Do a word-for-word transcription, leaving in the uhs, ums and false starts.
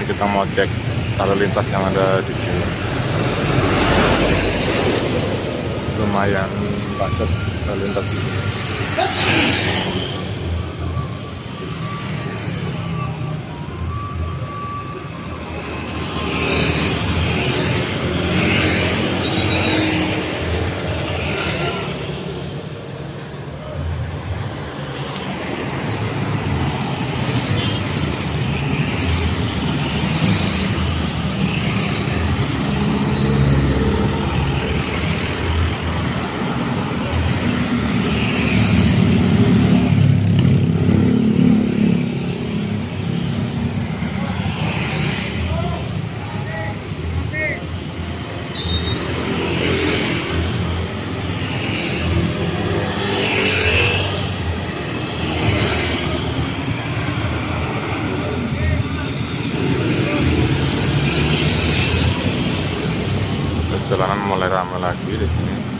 Ini kita mau cek lalu lintas yang ada di sini. Lumayan padat lalu lintas ini. Jalanan mulai ramai lagi di sini.